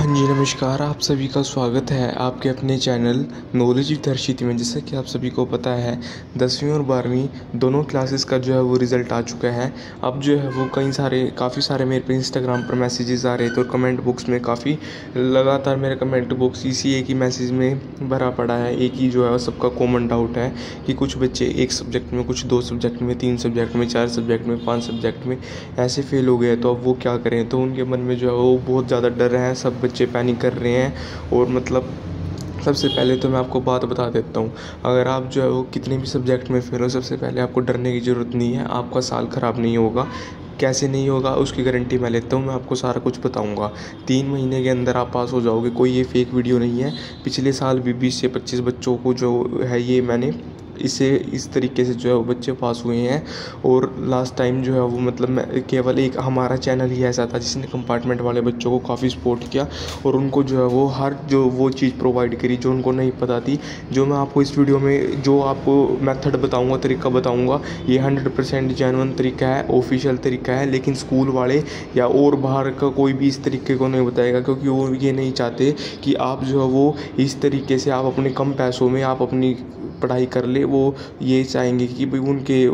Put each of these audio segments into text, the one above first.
हाँ जी, नमस्कार। आप सभी का स्वागत है आपके अपने चैनल नॉलेज विद हर्षित में। जैसा कि आप सभी को पता है 10वीं और 12वीं दोनों क्लासेस का जो है वो रिज़ल्ट आ चुका है। अब जो है वो काफ़ी सारे मेरे पे इंस्टाग्राम पर मैसेजेस आ रहे थे और कमेंट बॉक्स में काफ़ी लगातार मेरा कमेंट बॉक्स इसी एक ही मैसेज में भरा पड़ा है। एक ही जो है सबका कॉमन डाउट है कि कुछ बच्चे एक सब्जेक्ट में, कुछ 2 सब्जेक्ट में, 3 सब्जेक्ट में, 4 सब्जेक्ट में, 5 सब्जेक्ट में ऐसे फेल हो गए, तो अब वो क्या करें। तो उनके मन में जो है वो बहुत ज़्यादा डर है, सब बच्चे पैनिक कर रहे हैं। और मतलब सबसे पहले तो मैं आपको बात बता देता हूँ, अगर आप जो है वो कितने भी सब्जेक्ट में फेल हो, सबसे पहले आपको डरने की ज़रूरत नहीं है। आपका साल ख़राब नहीं होगा। कैसे नहीं होगा उसकी गारंटी मैं लेता हूँ। मैं आपको सारा कुछ बताऊँगा। 3 महीने के अंदर आप पास हो जाओगे। कोई ये फेक वीडियो नहीं है। पिछले साल भी 20 से 25 बच्चों को जो है ये मैंने इस तरीके से जो है वो बच्चे पास हुए हैं। और लास्ट टाइम जो है वो मतलब मैं केवल एक हमारा चैनल ही ऐसा था जिसने कंपार्टमेंट वाले बच्चों को काफ़ी सपोर्ट किया और उनको जो है वो हर जो वो चीज़ प्रोवाइड करी जो उनको नहीं पता थी। जो मैं आपको इस वीडियो में जो आपको मेथड बताऊंगा, तरीका बताऊंगा, ये 100% जेन्युइन तरीका है, ऑफिशियल तरीका है। लेकिन स्कूल वाले या और बाहर का कोई भी इस तरीके को नहीं बताएगा, क्योंकि वो ये नहीं चाहते कि आप जो है वो इस तरीके से आप अपने कम पैसों में आप अपनी पढ़ाई कर ले। वो ये चाहेंगे कि भाई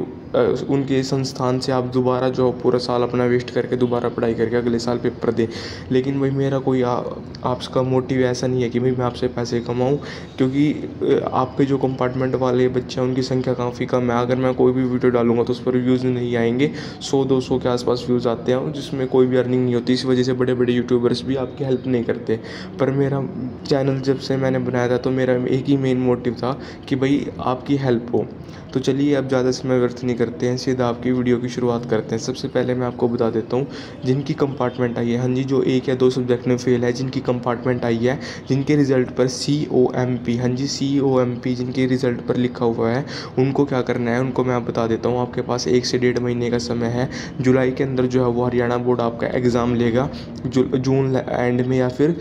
उनके संस्थान से आप दोबारा जो पूरा साल अपना वेस्ट करके दोबारा पढ़ाई करके अगले साल पेपर दें। लेकिन भाई मेरा कोई आपका मोटिव ऐसा नहीं है कि भाई मैं आपसे पैसे कमाऊं, क्योंकि आपके जो कंपार्टमेंट वाले बच्चे हैं उनकी संख्या काफ़ी कम है। अगर मैं कोई भी वीडियो डालूंगा तो उस पर व्यूज़ नहीं आएंगे। 100-200 के आसपास व्यूज़ आते हैं जिसमें कोई भी अर्निंग नहीं होती। इस वजह से बड़े बड़े यूट्यूबर्स भी आपकी हेल्प नहीं करते। पर मेरा चैनल जब से मैंने बनाया था तो मेरा एक ही मेन मोटिव था कि भाई आपकी हेल्प हो। तो चलिए अब ज़्यादा समय व्यर्थ नहीं करते हैं, सीधा आपकी वीडियो की शुरुआत करते हैं। सबसे पहले मैं आपको बता देता हूँ जिनकी कंपार्टमेंट आई है, हाँ जी, जो 1 या 2 सब्जेक्ट में फेल है, जिनकी कंपार्टमेंट आई है, जिनके रिज़ल्ट पर COMP, हाँ जी COMP जिनके रिज़ल्ट पर लिखा हुआ है, उनको क्या करना है उनको मैं बता देता हूँ। आपके पास 1 से 1.5 महीने का समय है। जुलाई के अंदर जो है वो हरियाणा बोर्ड आपका एग्ज़ाम लेगा। जून एंड में या फिर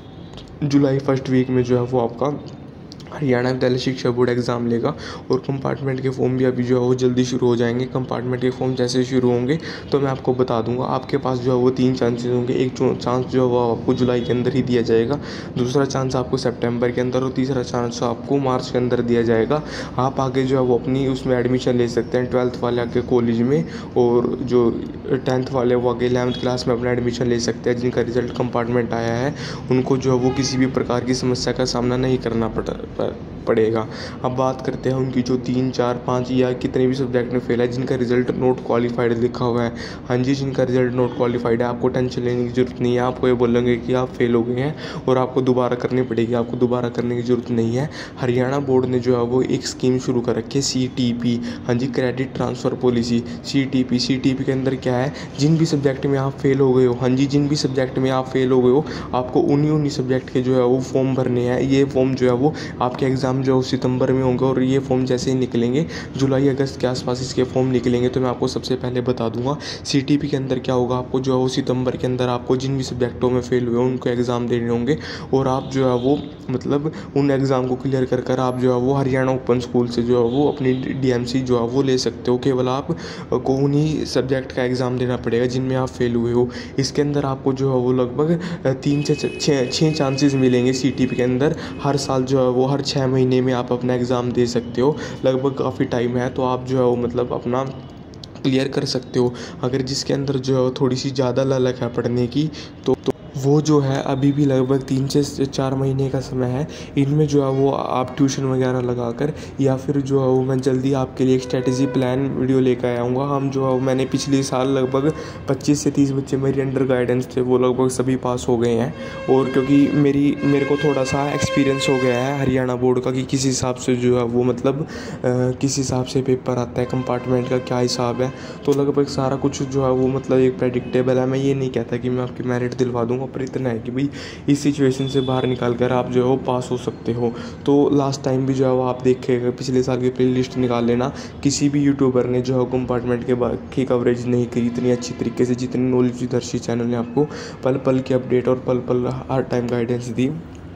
जुलाई फर्स्ट वीक में जो है वो आपका हरियाणा विद्यालय शिक्षा बोर्ड एग्ज़ाम लेगा। और कंपार्टमेंट के फॉर्म भी अभी जो है वो जल्दी शुरू हो जाएंगे। कंपार्टमेंट के फॉर्म जैसे शुरू होंगे तो मैं आपको बता दूंगा। आपके पास जो है वो 3 चांसेस होंगे। एक चांस जो है वो आपको जुलाई के अंदर ही दिया जाएगा, दूसरा चांस आपको सितंबर के अंदर और तीसरा चांस आपको मार्च के अंदर दिया जाएगा। आप आगे जो है वो अपनी उसमें एडमिशन ले सकते हैं। 12th वाले आगे कॉलेज में, और जो 10th वाले वो आगे 11th क्लास में अपना एडमिशन ले सकते हैं। जिनका रिजल्ट कंपार्टमेंट आया है उनको जो है वो किसी भी प्रकार की समस्या का सामना नहीं करना पड़ेगा। अब बात करते हैं उनकी जो 3, 4, 5 या कितने भी सब्जेक्ट में फेल है, जिनका रिजल्ट नॉट क्वालिफाइड लिखा हुआ है। हाँ जी, जिनका रिजल्ट नॉट क्वालिफाइड है, आपको टेंशन लेने की ज़रूरत नहीं है। आपको ये बोलेंगे कि आप फेल हो गए हैं और आपको दोबारा करनी पड़ेगी, आपको दोबारा करने की ज़रूरत नहीं है। हरियाणा बोर्ड ने जो है वो एक स्कीम शुरू कर रखी है, CTP, हाँ जी, क्रेडिट ट्रांसफ़र पॉलिसी। CTP के अंदर क्या है, जिन भी सब्जेक्ट में आप फेल हो गए हो, हाँ जी, जिन भी सब्जेक्ट में आप फेल हो गए हो, आपको उन्हीं सब्जेक्ट के जो है वो फॉर्म भरने हैं। ये फॉर्म जो है वो आपके एग्ज़ाम जो सितंबर में होंगे और ये फॉर्म जैसे ही निकलेंगे जुलाई अगस्त के आसपास इसके फॉर्म निकलेंगे तो मैं आपको सबसे पहले बता दूंगा। CTP के अंदर क्या होगा, आपको जो है वो सितंबर के अंदर आपको जिन भी सब्जेक्टों में फेल हुए उनको एग्ज़ाम देने होंगे। और आप जो है वो मतलब उन एग्ज़ाम को क्लियर कर आप जो है वो हरियाणा ओपन स्कूल से जो है वो अपनी DMC जो है वो ले सकते हो। केवल आप को उन्हीं सब्जेक्ट का एग्ज़ाम देना पड़ेगा जिनमें आप फेल हुए हो। इसके अंदर आपको जो है वो लगभग 3 से 6 चांसेस मिलेंगे। CTP के अंदर हर साल जो है वो हर 6 महीने में आप अपना एग्ज़ाम दे सकते हो। लगभग काफ़ी टाइम है तो आप जो है वो मतलब अपना क्लियर कर सकते हो। अगर जिसके अंदर जो है थोड़ी सी ज़्यादा ललक है पढ़ने की तो वो जो है अभी भी लगभग 3 से 4 महीने का समय है। इनमें जो है वो आप ट्यूशन वगैरह लगाकर या फिर जो है वो मैं जल्दी आपके लिए एक स्ट्रेटजी प्लान वीडियो लेकर आऊँगा। हम जो है मैंने पिछले साल लगभग 25 से 30 बच्चे मेरी अंडर गाइडेंस थे, वो लगभग सभी पास हो गए हैं। और क्योंकि मेरे को थोड़ा सा एक्सपीरियंस हो गया है हरियाणा बोर्ड का कि किस हिसाब से जो है वो मतलब किस हिसाब से पेपर आता है, कंपार्टमेंट का क्या हिसाब है, तो लगभग सारा कुछ जो है वो मतलब एक प्रेडिक्टेबल है। मैं ये नहीं कहता कि मैं आपकी मेरिट दिलवा दूँगा, पर इतना है कि भाई इस सिचुएशन से बाहर निकाल कर आप जो है वो पास हो सकते हो। तो लास्ट टाइम भी जो है वो आप देखेगा पिछले साल की प्लेलिस्ट निकाल लेना, किसी भी यूट्यूबर ने जो है कंपार्टमेंट की कवरेज नहीं करी इतनी अच्छी तरीके से जितनी नॉलेज विद हर्षित चैनल ने आपको पल पल की अपडेट और पल पल हर टाइम गाइडेंस दी।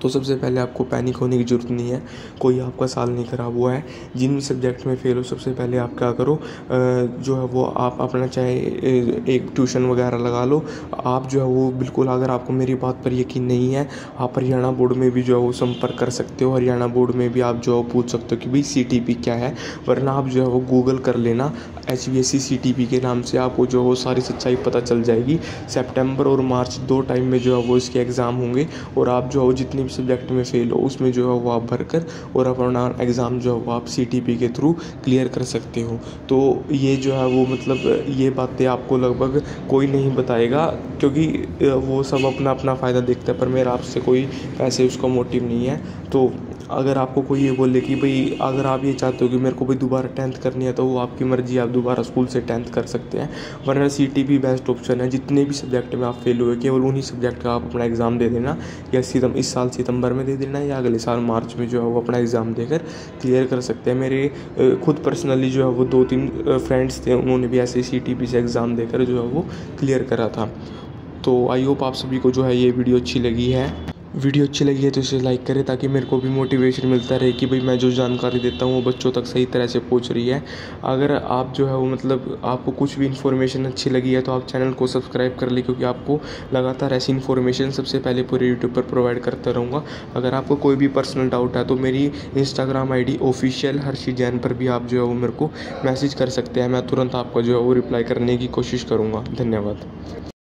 तो सबसे पहले आपको पैनिक होने की ज़रूरत नहीं है, कोई आपका साल नहीं ख़राब हुआ है। जिन भी सब्जेक्ट में फ़ेल हो सबसे पहले आप क्या करो, जो है वो आप अपना चाहे एक ट्यूशन वगैरह लगा लो। आप जो है वो बिल्कुल, अगर आपको मेरी बात पर यकीन नहीं है, आप हरियाणा बोर्ड में भी जो है वो संपर्क कर सकते हो। हरियाणा बोर्ड में भी आप जो है पूछ सकते हो कि भाई CTP क्या है, वरना आप जो है वो गूगल कर लेना HVAC CTP के नाम से, आपको जो है वो सारी सच्चाई पता चल जाएगी। सितंबर और मार्च 2 टाइम में जो है वो इसके एग्ज़ाम होंगे, और आप जो है जितनी भी सब्जेक्ट में फ़ेल हो उसमें जो है वो आप भर कर और अपना एग्ज़ाम जो है वो आप CTP के थ्रू क्लियर कर सकते हो। तो ये जो है वो मतलब ये बातें आपको लगभग कोई नहीं बताएगा, क्योंकि वो सब अपना अपना फ़ायदा देखता है, पर मेरा आपसे कोई पैसे उसका मोटिव नहीं है। तो अगर आपको कोई ये बोले कि भाई अगर आप ये चाहते हो कि मेरे को भी दोबारा 10th करनी है, तो वो आपकी मर्ज़ी, आप दोबारा स्कूल से 10th कर सकते हैं, वरना CTP बेस्ट ऑप्शन है। जितने भी सब्जेक्ट में आप फेल हुए केवल उन्हीं सब्जेक्ट का आप अपना एग्ज़ाम दे देना, या इस साल सितंबर में दे देना, या अगले साल मार्च में जो है वो अपना एग्ज़ाम देकर क्लियर कर सकते हैं। मेरे खुद पर्सनली जो है वो 2-3 फ्रेंड्स थे, उन्होंने भी ऐसे CTP से एग्ज़ाम देकर जो है वो क्लियर करा था। तो आई होप आप सभी को जो है ये वीडियो अच्छी लगी है। वीडियो अच्छी लगी है तो इसे लाइक करें, ताकि मेरे को भी मोटिवेशन मिलता रहे कि भाई मैं जो जानकारी देता हूँ वो बच्चों तक सही तरह से पहुँच रही है। अगर आप जो है वो मतलब आपको कुछ भी इन्फॉर्मेशन अच्छी लगी है तो आप चैनल को सब्सक्राइब कर ले, क्योंकि आपको लगातार ऐसी इन्फॉर्मेशन सबसे पहले पूरे यूट्यूब पर प्रोवाइड करता रहूँगा। अगर आपको कोई भी पर्सनल डाउट है तो मेरी Instagram ID official Harshit Jain पर भी आप जो है वो मेरे को मैसेज कर सकते हैं। मैं तुरंत आपका जो है वो रिप्लाई करने की कोशिश करूँगा। धन्यवाद।